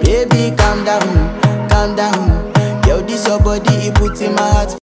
Baby, calm down, calm down. Yo, this your body, it puts in my heart.